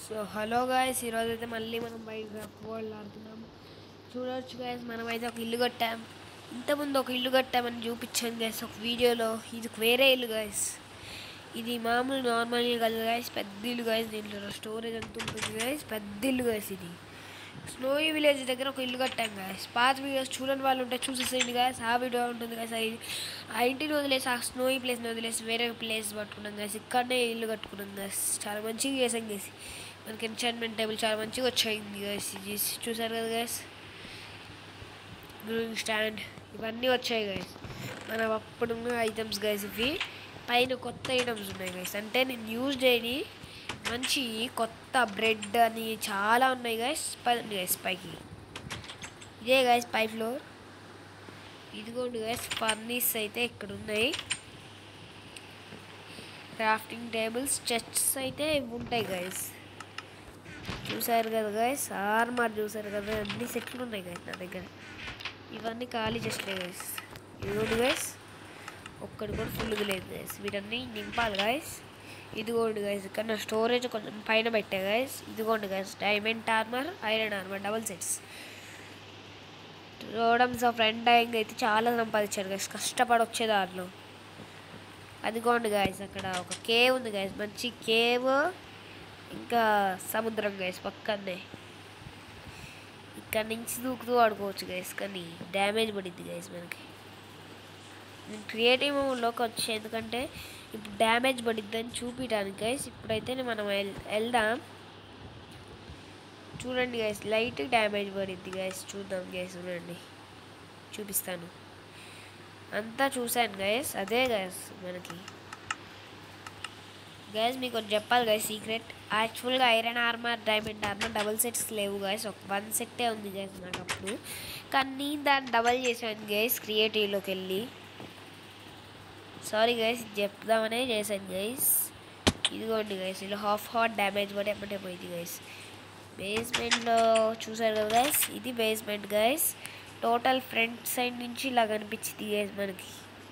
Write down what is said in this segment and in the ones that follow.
So hello guys, ఈరోజు అయితే మళ్ళీ మనం మైన్క్రాఫ్ట్ వరల్డ్ ఆడుతున్నాం. చూడవచ్చు గాయస్, మనమైతే ఒక ఇల్లు కట్టాం. ఇంతకుముందు ఒక ఇల్లు కట్టామని చూపించాను గాయస్ ఒక వీడియోలో. ఇది వేరే ఇల్లు గాయస్. ఇది మామూలు నార్మల్ ఇల్లు కాదు గాయస్, పెద్ద ఇల్లు గాయస్. దీంట్లో స్టోరేజ్ అంత ఉంటుంది గాయస్, పెద్ద ఇల్లు గాయస్. ఇది స్నోయి విలేజ్ దగ్గర ఒక ఇల్లు కట్టాం గాయస్. పాత వీడియోస్ చూడని వాళ్ళు ఉంటే చూసేసేయండి గాయస్. ఆ వీడియో ఉంటుంది గాయస్. ఆ ఇంటిని వదిలేసి, ఆ స్నోయి ప్లేస్ని వదిలేసి వేరే ప్లేస్ పట్టుకున్నాం గాయస్. ఇక్కడనే ఇల్లు కట్టుకున్నాం గాయస్. చాలా మంచిగా చేసాం గాయస్. మనకి ఎన్చాంట్మెంట్ టేబుల్ చాలా మంచిగా వచ్చాయింది గాయస్. ఇది చూసారు కదా గాయస్, గ్రూయింగ్ స్టాండ్ ఇవన్నీ వచ్చాయి గాయస్. మనం అప్పుడున్న ఐటమ్స్ గాయస్. ఇవి పైన కొత్త ఐటమ్స్ ఉన్నాయి గాయస్. అంటే నేను యూజ్ చేయని మంచి కొత్త బ్రెడ్ అని చాలా ఉన్నాయి గాయస్. పదండి గాయస్ పైకి. ఇదే గాయస్ పై ఫ్లోర్. ఇదిగోండి గాయస్, ఫర్నీస్ అయితే ఇక్కడ ఉన్నాయి. క్రాఫ్టింగ్ టేబుల్స్, చెస్ట్స్ అయితే ఇవి ఉంటాయి గాయస్. చూసారు కదా గాయస్, ఆర్మర్ చూసారు కదా, అన్ని సెట్లు ఉన్నాయి గాయస్ నా దగ్గర. ఇవన్నీ ఖాళీ చెస్ట్లే గాయస్. ఇదిగోండి గాయస్, ఒక్కటి కూడా ఫుల్గా లేదు గాయస్. వీటన్నీ నింపాలి గాయస్. ఇదిగోండి గాయస్, ఇక్కడ నా స్టోరేజ్ కొంచెం పైన పెట్టా గాయస్. ఇదిగోండి guys, diamond armour, iron armour, double sets. రోడమ్స్ ఆఫ్ ఫ్రెండ్ డైయింగ్ అయితే చాలా సంపాదించారు గాయస్, కష్టపడి వచ్చే దారిలో. అదిగోండి గాయస్, అక్కడ ఒక కేవ్ ఉంది గాయస్, మంచి కేవ్. ఇంకా సముద్రం గైస్ పక్కనే. ఇక్కడ నుంచి దూకుతూ ఆడుకోవచ్చు గైస్, కానీ డ్యామేజ్ పడిద్ది గైస్ మనకి. నేను క్రియేటివ్ మోడ్లోకి వచ్చి, ఎందుకంటే ఇప్పుడు డ్యామేజ్ పడిద్ది అని చూపించడానికి గైస్. ఇప్పుడైతే మనం వెళ్దాం. చూడండి గైస్, లైట్ డ్యామేజ్ పడిద్ది గైస్. చూద్దాం గైస్, చూడండి, చూపిస్తాను. అంతా చూశాను గైస్, అదే గైస్ మనకి. గైస్ మీకు ఒకటి చెప్పాలి గైస్, సీక్రెట్. యాక్చువల్గా iron armour, diamond armour double sets లేవు గైస్. ఒక 1 సెట్టే ఉంది గైస్ నాకు అప్పుడు. కానీ నేను దాన్ని డబల్ చేశాను గైస్ క్రియేటివ్లోకి వెళ్ళి. సారీ గైస్, చెప్దామనే చేశాను గైస్. ఇదిగోండి గైస్, ఇలా హాఫ్ డ్యామేజ్ పడి ఎమ్మటే పోయింది గైస్. బేస్మెంట్లో చూసారు కదా గైస్, ఇది basement guys. Total front side నుంచి ఇలా కనిపించింది గైస్ మనకి.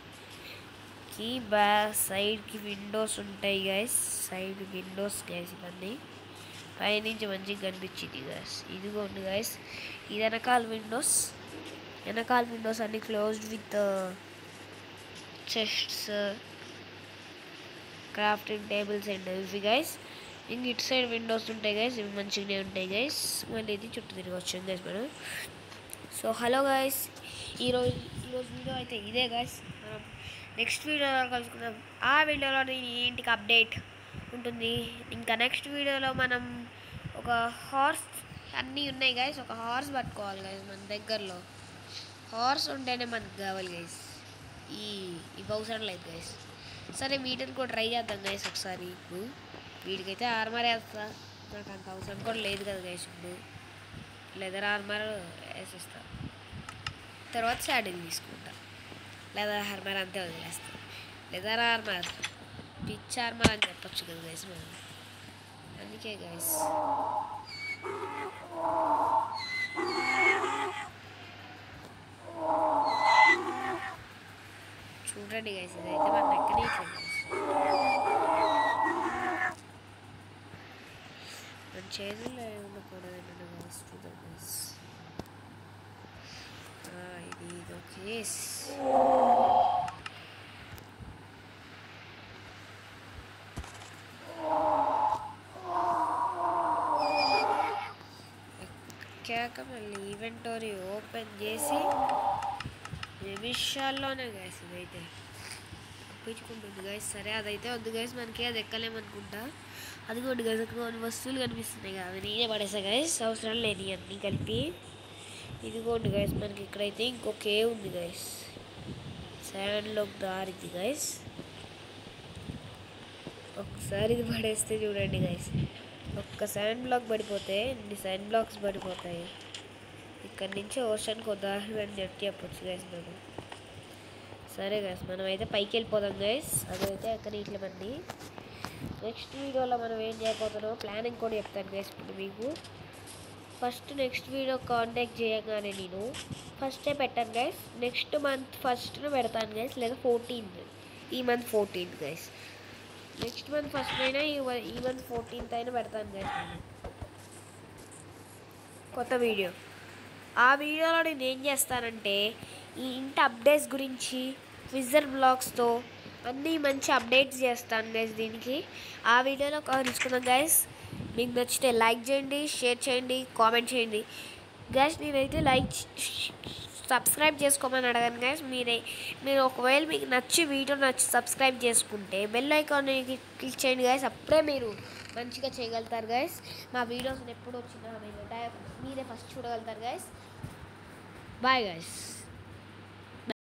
సైడ్కి విండోస్ ఉంటాయి గైస్, సైడ్ విండోస్ గైస్. ఇవన్నీ పైనుంచి మంచిగా కనిపించింది గైస్. ఇదిగోండి గైస్, ఇది వెనకాల విండోస్. వెనకాల విండోస్ అన్ని closed with chests, crafting tables and ఇవి గైస్. ఇంక ఇటు సైడ్ విండోస్ ఉంటాయి గైస్, ఇవి మంచిగానే ఉంటాయి గైస్. మళ్ళీ ఇది చుట్టూ తిరిగి వచ్చాం గైస్ మనం. సో హలో గైస్, ఈరోజు వీడియో అయితే ఇదే గైస్. నెక్స్ట్ వీడియోలో కలుసుకుందాం. ఆ వీడియోలో ఇంటికి అప్డేట్ ఉంటుంది. ఇంకా నెక్స్ట్ వీడియోలో మనం ఒక హార్స్, అన్నీ ఉన్నాయి గైస్. ఒక హార్స్ పట్టుకోవాలి గైస్ మన దగ్గరలో. హార్స్ ఉంటేనే మనకు కావాలి గైస్. ఇవి అవసరం లేదు గైస్. సరే, వీటిని కూడా ట్రై చేద్దాం గైస్ ఒకసారి. ఇప్పుడు వీటికైతే ఆర్మర్ వేస్తా, నాకు అంత అవసరం కూడా లేదు కదా గైస్. ఇప్పుడు లెదర్ ఆర్మర్ వేసేస్తా, తర్వాత శాడిల్ తీసుకుంటా. లెదర్ ఆర్మర్ అంతే వదిలేస్తాం. లెదర్ ఆర్మర్ పిచ్ ఆర్మర్ అని చెప్పొచ్చు కదా గైస్ మనం. అందుకే గైస్ చూడండి గైస్, ఇదైతే మన ఎక్కడే మన చేతుల్లో ఉండకూడదు గైస్. చూద్దాం గైస్, ఇది ఓకే. ఎక్కాక మళ్ళీ ఈవెంటరీ ఓపెన్ చేసి నిమిషాల్లోనే గైస్ ఇదైతే తప్పించుకుంటుంది గైస్. సరే, అదైతే వద్దు గైస్, మనకి అది ఎక్కలేమనుకుంటా. అదిగోండి గైస్, కొన్ని వస్తువులు కనిపిస్తున్నాయి కదా, అవి నేనే పడేసా గైస్, అవసరం లేని అన్నీ కలిపి. ఇదిగోండి గైస్, మనకి ఇక్కడైతే ఇంకో కేవ్ ఉంది గైస్. శాండ్లోకి దారిద్ది గైస్. ఒకసారి ఇది పడేస్తే చూడండి గైస్, ఒక్క శాండ్ బ్లాక్ పడిపోతే ఇన్ని శాండ్ బ్లాక్స్ పడిపోతాయి. ఇక్కడ నుంచి ఓషన్కి ఉదాహరణ అని చెప్పొచ్చు గైస్ మనం. సరే గైస్, మనం అయితే పైకి వెళ్ళిపోదాం గైస్. అదైతే ఎక్కడ ఇట్లమండి. నెక్స్ట్ వీడియోలో మనం ఏం చేయబోతున్నామో ప్లానింగ్ కూడా చెప్తాను గైస్ ఇప్పుడు మీకు. ఫస్ట్ నెక్స్ట్ వీడియో కాంటాక్ట్ చేయగానే నేను ఫస్టే పెట్టాను గైస్. నెక్స్ట్ మంత్ ఫస్ట్ను పెడతాను గైస్, లేదా 14th, ఈ month 14th guys. Next month first అయినా ఈ మంత్ 14th అయినా పెడతాను గైస్ నేను కొత్త వీడియో. ఆ వీడియోలో నేను ఏం చేస్తానంటే ఈ ఇంటి అప్డేట్స్ గురించి విజర్ బ్లాగ్స్తో అన్నీ మంచి అప్డేట్స్ చేస్తాను గైస్ దీనికి. ఆ వీడియోలో కలుసుకుందాం గైస్. మీకు నచ్చితే లైక్ చేయండి, షేర్ చేయండి, కామెంట్ చేయండి గైస్. నేనైతే సబ్స్క్రైబ్ చేసుకోమని అడగాను గైస్. మీరు ఒకవేళ మీకు వీడియో నచ్చి సబ్స్క్రైబ్ చేసుకుంటే బెల్ ఐకాన్ క్లిక్ చేయండి గైస్. అప్పుడే మీరు మంచిగా చేయగలుగుతారు గైస్. మా వీడియోస్ ఎప్పుడు వచ్చినా మీరే ఫస్ట్ చూడగలుగుతారు గైస్. Bye guys.